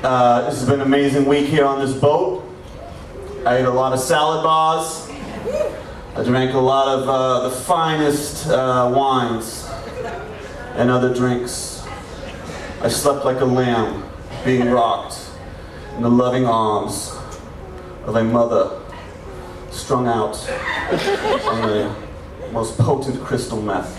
This has been an amazing week here on this boat. I ate a lot of salad bars. I drank a lot of the finest wines and other drinks. I slept like a lamb, being rocked in the loving arms of a mother strung out on the most potent crystal meth.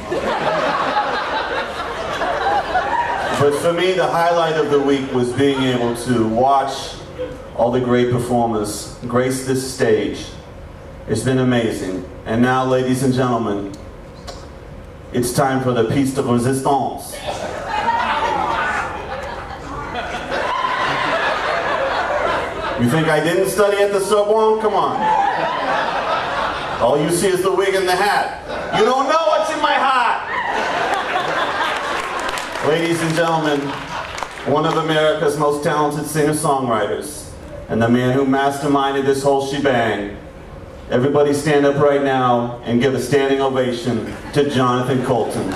But for me, the highlight of the week was being able to watch all the great performers grace this stage. It's been amazing. And now, ladies and gentlemen, it's time for the piece de resistance. You think I didn't study at the Sorbonne? Come on. All you see is the wig and the hat. You don't know what's in my heart! Ladies and gentlemen, one of America's most talented singer-songwriters, and the man who masterminded this whole shebang. Everybody stand up right now and give a standing ovation to Jonathan Coulton.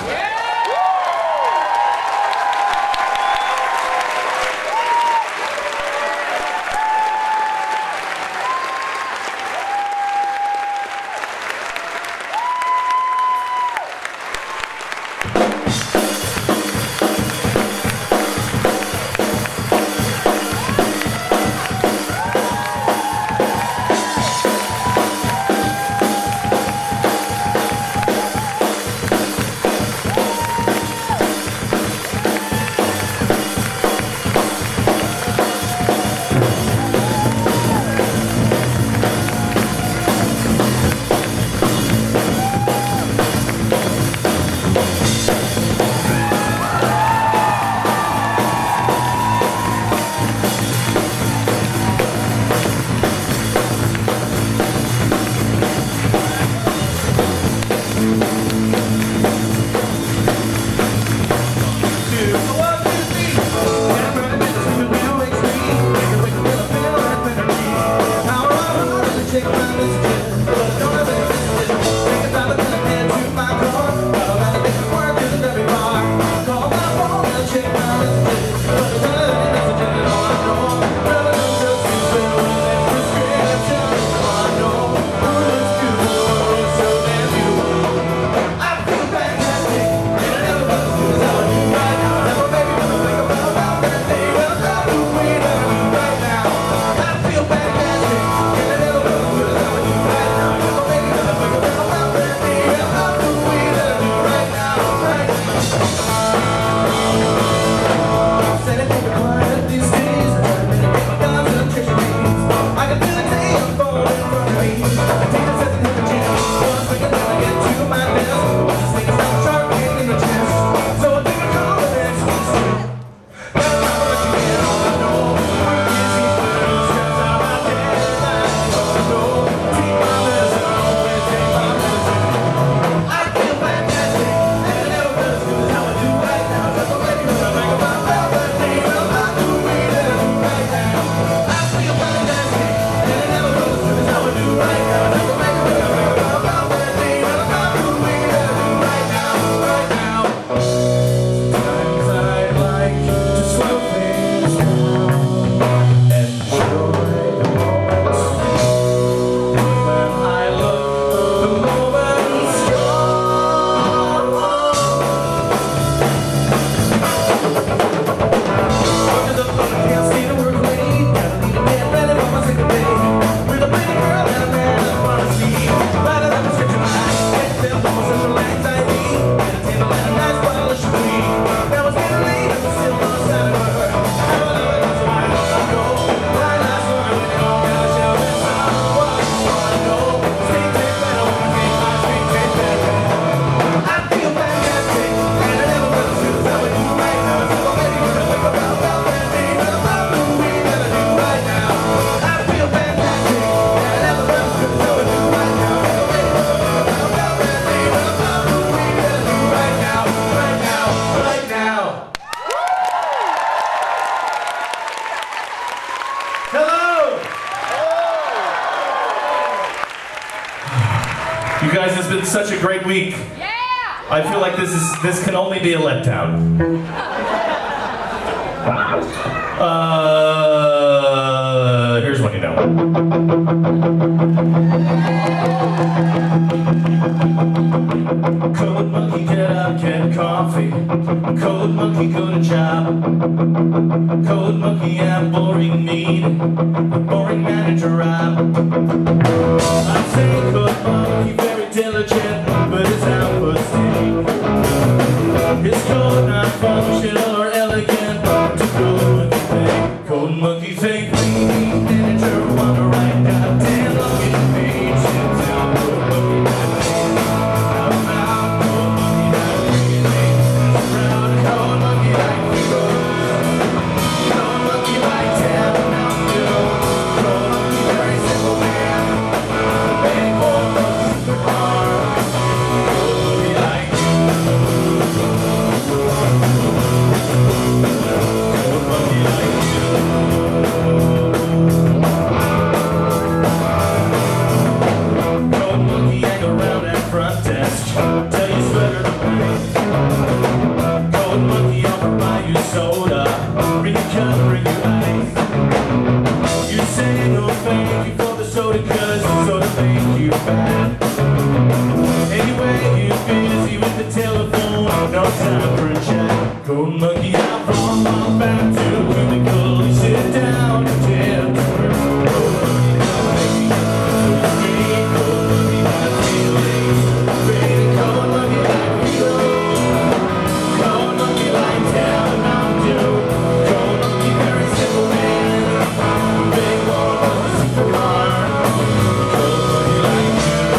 You guys, it's been such a great week. Yeah! I feel like this can only be a letdown. Code monkey, get up, get coffee. Code monkey, go to job. Code monkey, I'm boring need. Boring manager, Rob. I'm saying code monkey, very diligent, but his output's steady. His code not functional or elegant, but to code monkey thing. Code monkey fake lead manager, wanna write goddamn login page. Down code monkey. Anyway, you're busy with the telephone, no time for a chat. Code monkey out from my back to a cubicle. You sit down and tell the world. Code monkey out making you so straight. Code monkey out feelings. Code monkey like heroes. Code monkey like town Mountain Dew. Code monkey very simple man. Big war was a supercar. Code monkey like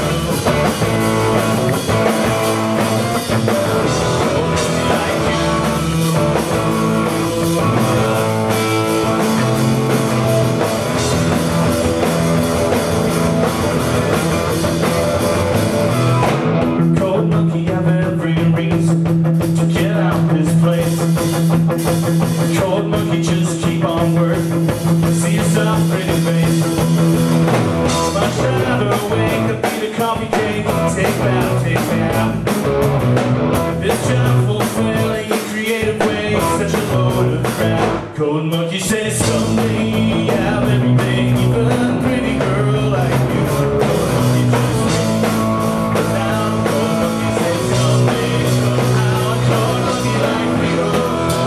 Code monkey, just keep on working. See yourself pretty face. My shadow wake up, eat a coffee cake. Take bow, take bow. This job fulfilling in creative ways. Such a load of crap. Code monkey says someday you have everything, even a pretty girl like you. Code monkey just wait. But now code monkey says someday, somehow. Code monkey like heroes.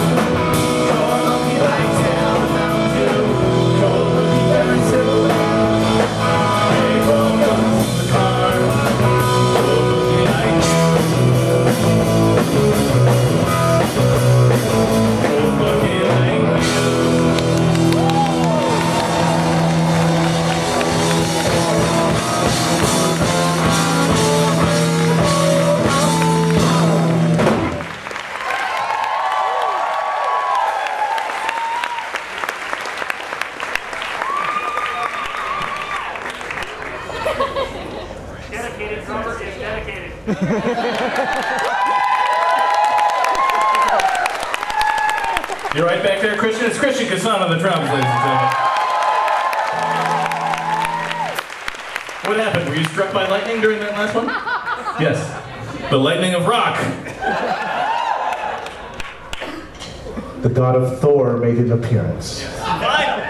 Dedicated drummer is dedicated. You're right back there, Christian. It's Christian Kassan on the drums, ladies and gentlemen. What happened? Were you struck by lightning during that last one? Yes. The lightning of rock. The god of Thor made an appearance. Fine.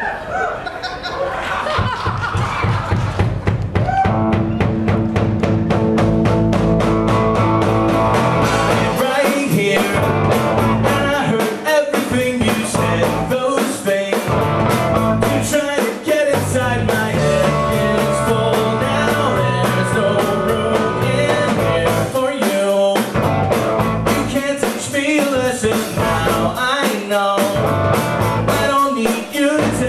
Now I know I don't need you to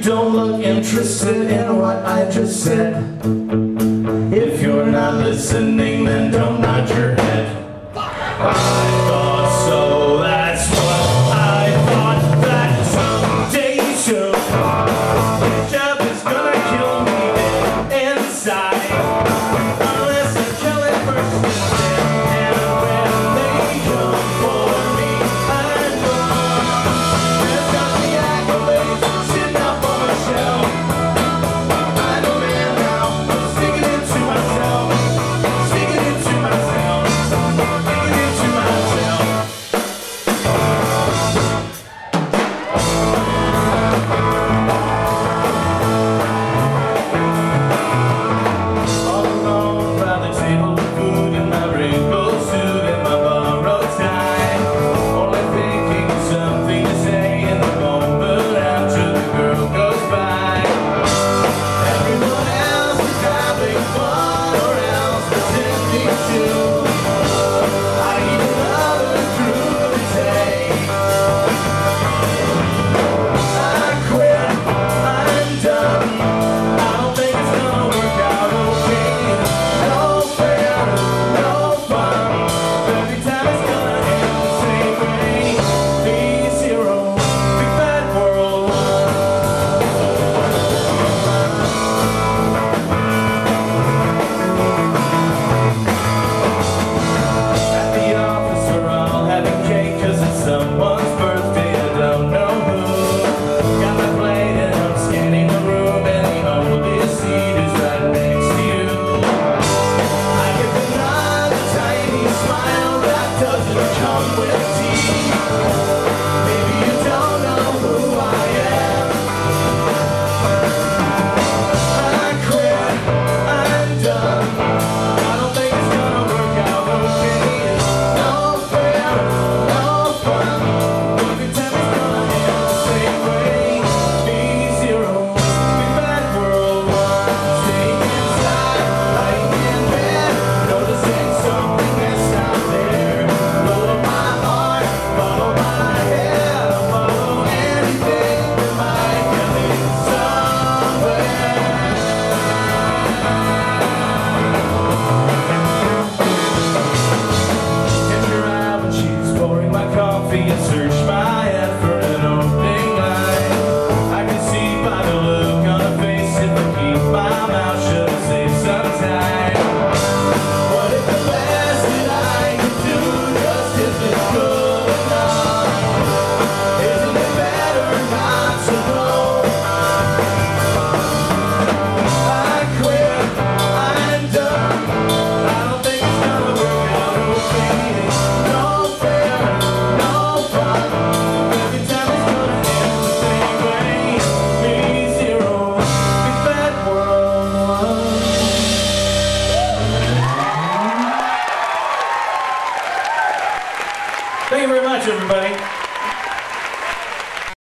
don't look interested in what I just said. If you're not listening, then don't nod your head.